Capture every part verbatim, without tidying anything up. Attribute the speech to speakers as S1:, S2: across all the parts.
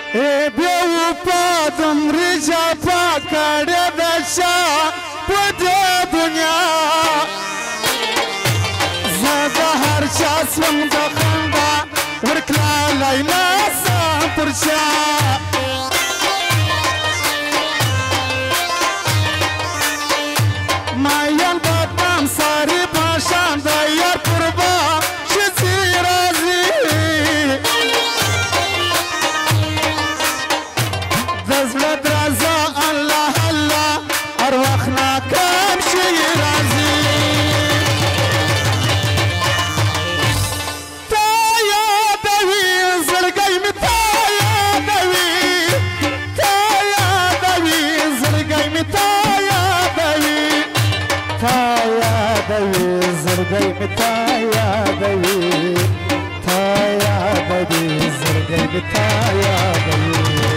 S1: بیوفا دمری جفا کړې ده چا په دې دنیا زه د هر چا سوم د خندا ورکړه لیلا ستا پر چا مایل بدنام ساری پاشان د یار قربا ښځې راځي د زړه درزا الله الله هر وخت ناکام شي راځي تا یادوي زړګی مې تا یادوي تا یادوي زړګی مې تا یادوي تا یادوي زړګی مې تا یادوي تا یادوي زړګی مې تا یادوي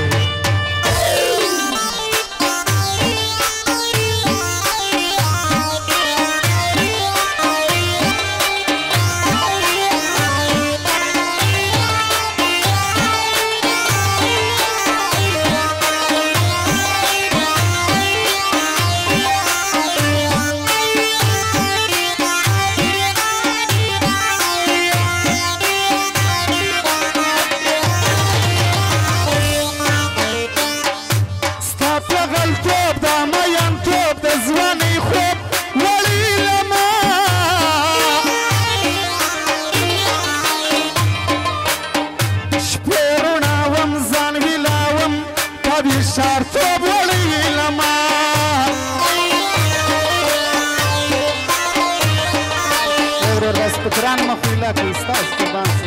S1: Gran măhuila că stați cu bansă.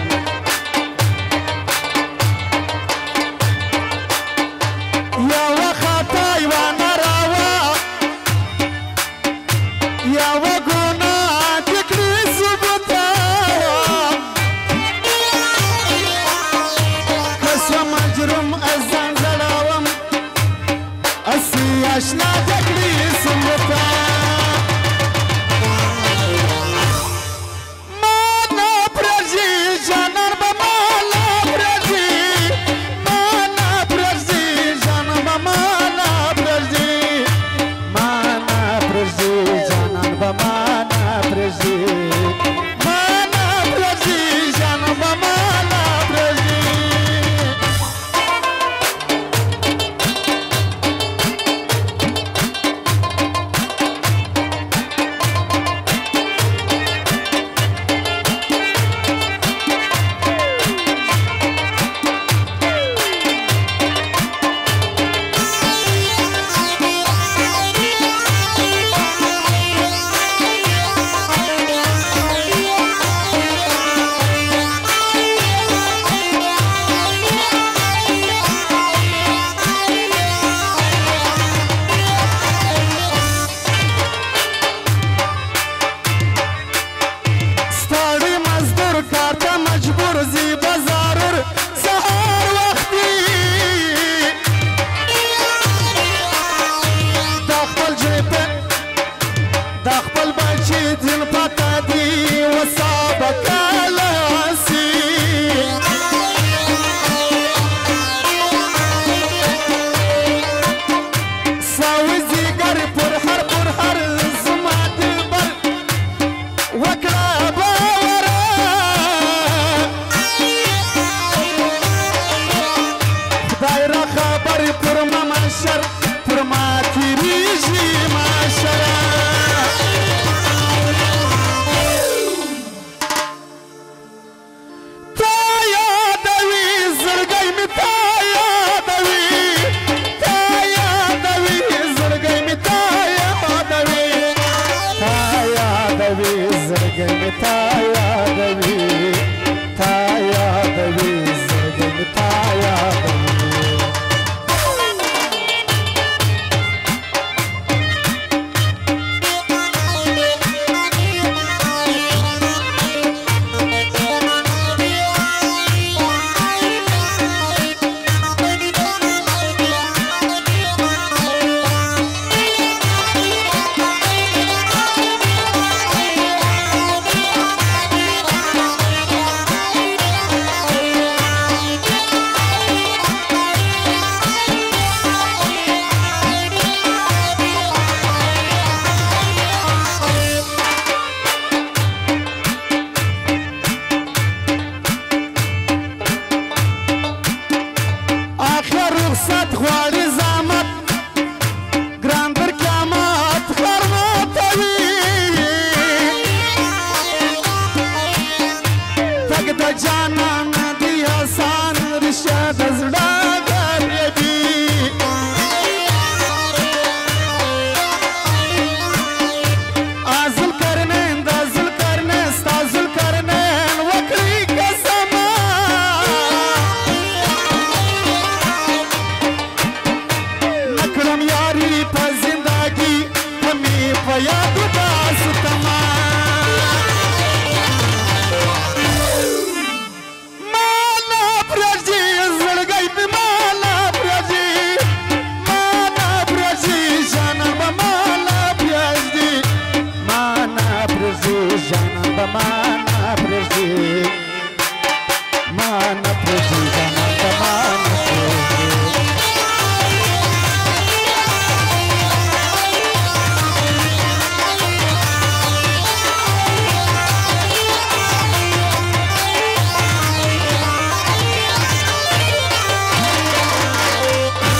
S1: Ia-o hata, Ioana Raua, ia-o guna, te crisu butaua. Că s-o majrum azan zalawam, asi ashna te crisu butaua. ریاست غواړي